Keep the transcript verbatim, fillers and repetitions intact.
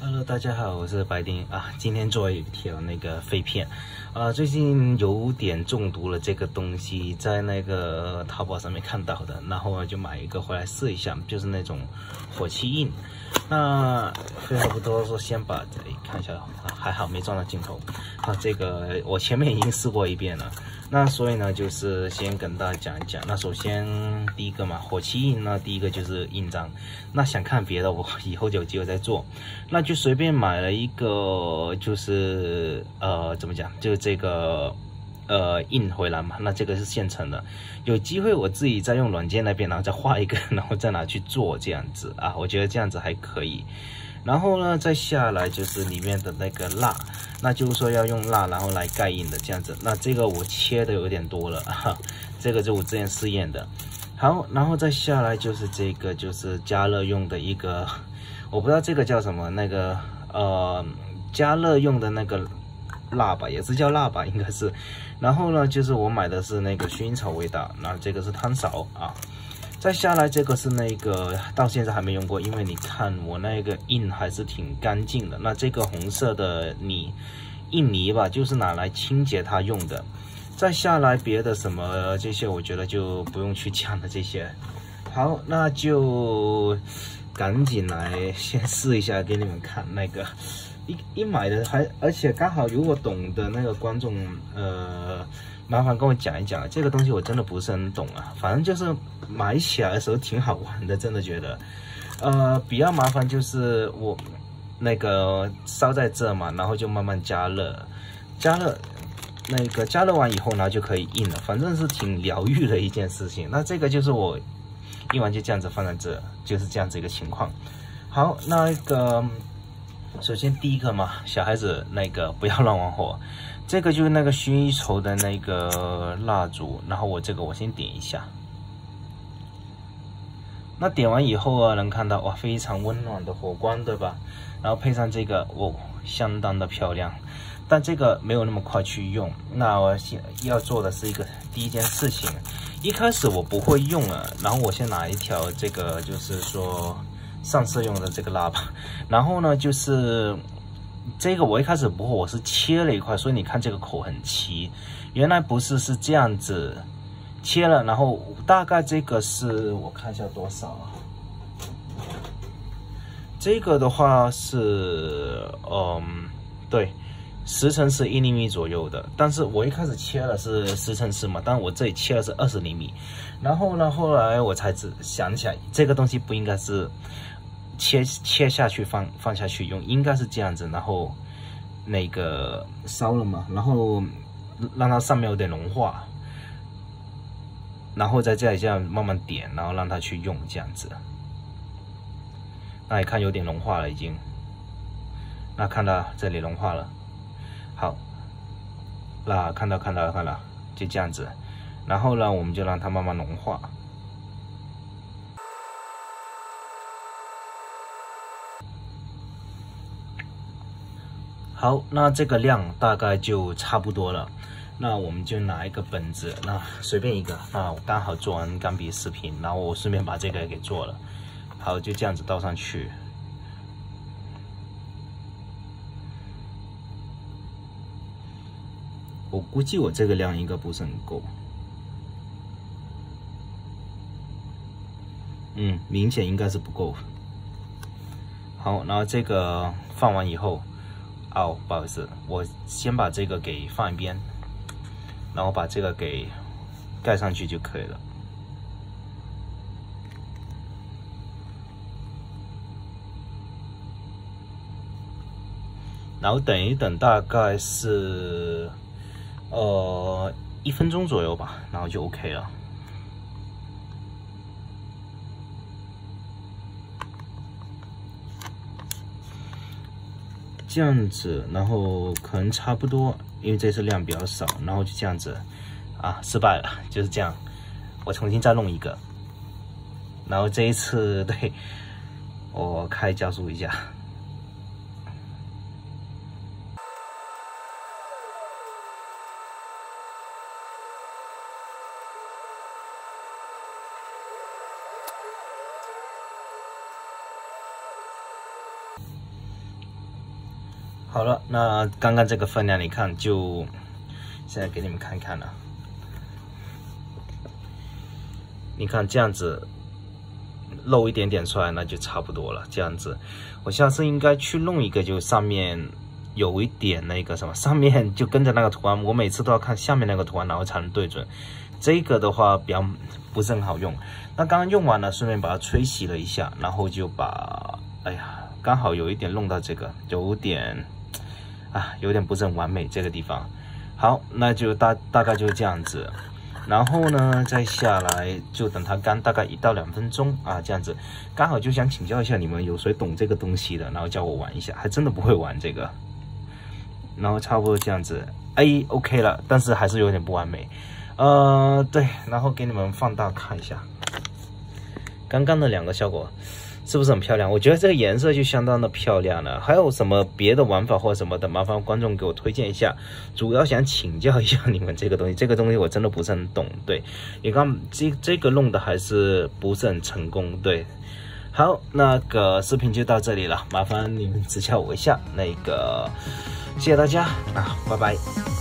Hello， 大家好，我是白丁啊。今天做一条那个肺片，啊，最近有点中毒了这个东西，在那个淘宝上面看到的，然后就买一个回来试一下，就是那种火气印。那废话不多说，先把这里看一下，啊，还好没撞到镜头。啊，这个我前面已经试过一遍了，那所以呢，就是先跟大家讲一讲。那首先第一个嘛，火气印，那第一个就是印章。那想看别的，我以后就有机会再做。那就随便买了一个，就是呃，怎么讲，就这个呃印回来嘛。那这个是现成的，有机会我自己再用软件那边，然后再画一个，然后再拿去做这样子啊。我觉得这样子还可以。然后呢，再下来就是里面的那个蜡，那就是说要用蜡然后来盖印的这样子。那这个我切的有点多了哈，这个就我之前试验的。好，然后再下来就是这个，就是加热用的一个，我不知道这个叫什么，那个呃加热用的那个蜡吧，也是叫蜡吧，应该是。然后呢，就是我买的是那个薰衣草味道，那这个是汤勺啊。再下来这个是那个到现在还没用过，因为你看我那个印还是挺干净的。那这个红色的泥印泥吧，就是拿来清洁它用的。再下来别的什么这些，我觉得就不用去讲了。这些好，那就赶紧来先试一下给你们看。那个一一买的还，而且刚好如果懂的那个观众，呃，麻烦跟我讲一讲这个东西，我真的不是很懂啊。反正就是买起来的时候挺好玩的，真的觉得，呃，比较麻烦就是我那个烧在这嘛，然后就慢慢加热，加热。那个加热完以后呢，就可以印了，反正是挺疗愈的一件事情。那这个就是我印完就这样子放在这，就是这样子一个情况。好，那个首先第一个嘛，小孩子那个不要乱玩火，这个就是那个薰衣草的那个蜡烛，然后我这个我先点一下。那点完以后啊，能看到哇，非常温暖的火光，对吧？然后配上这个，哦，相当的漂亮。但这个没有那么快去用。那我先要做的是一个第一件事情，一开始我不会用了，然后我先拿一条这个就是说上色用的这个蜡吧，然后呢就是这个我一开始不会，我是切了一块，所以你看这个口很齐，原来不是是这样子切了，然后大概这个是我看一下多少啊？这个的话是嗯对。十乘十一厘米左右的，但是我一开始切了是十乘十嘛，但我这里切的是二十厘米。然后呢，后来我才只想起来，这个东西不应该是切切下去放放下去用，应该是这样子，然后那个烧了嘛，然后让它上面有点融化，然后在这里这样慢慢点，然后让它去用这样子。那你看有点融化了已经，那看到这里融化了。好，那看到看到看到，就这样子，然后呢，我们就让它慢慢融化。好，那这个量大概就差不多了。那我们就拿一个本子，那随便一个。那我刚好做完钢笔视频，然后我顺便把这个给做了。好，就这样子倒上去。我估计我这个量应该不是很够，嗯，明显应该是不够。好，然后这个放完以后，哦，不好意思，我先把这个给放一边，然后把这个给盖上去就可以了。然后等一等，大概是。呃，一分钟左右吧，然后就 OK 了。这样子，然后可能差不多，因为这次量比较少，然后就这样子，啊，失败了，就是这样。我重新再弄一个，然后这一次对我开加速一下。 好了，那刚刚这个分量，你看就现在给你们看看了。你看这样子露一点点出来，那就差不多了。这样子，我下次应该去弄一个，就上面有一点那个什么，上面就跟着那个图案，我每次都要看下面那个图案，然后才能对准。这个的话比较不是很好用。那刚刚用完了，顺便把它吹洗了一下，然后就把，哎呀，刚好有一点弄到这个，有点啊，有点不是很完美这个地方。好，那就大大概就是这样子。然后呢，再下来就等它干，大概一到两分钟啊，这样子。刚好就想请教一下你们，有谁懂这个东西的，然后教我玩一下，还真的不会玩这个。然后差不多这样子，哎 ，OK 了，但是还是有点不完美。呃，对，然后给你们放大看一下，刚刚的两个效果是不是很漂亮？我觉得这个颜色就相当的漂亮了。还有什么别的玩法或什么的，麻烦观众给我推荐一下。主要想请教一下你们这个东西，这个东西我真的不是很懂。对，你看这这个弄的还是不是很成功。对，好，那个视频就到这里了，麻烦你们指教我一下。那个，谢谢大家啊，拜拜。